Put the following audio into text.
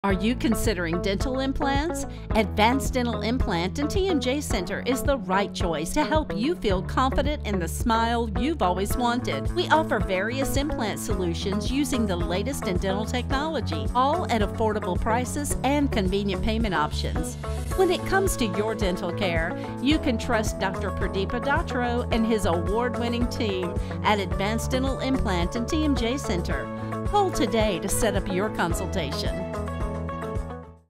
Are you considering dental implants? Advanced Dental Implant and TMJ Center is the right choice to help you feel confident in the smile you've always wanted. We offer various implant solutions using the latest in dental technology, all at affordable prices and convenient payment options. When it comes to your dental care, you can trust Dr. Pradeepa Datro and his award-winning team at Advanced Dental Implant and TMJ Center. Call today to set up your consultation.